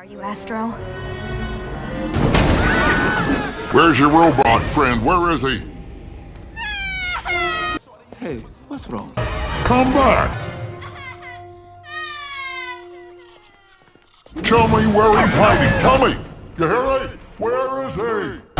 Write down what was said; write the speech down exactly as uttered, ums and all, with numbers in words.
Are you Astro? Where's your robot friend? Where is he? Hey, what's wrong? Come back! Tell me where he's hiding! Tell me! You hear me? Where is he?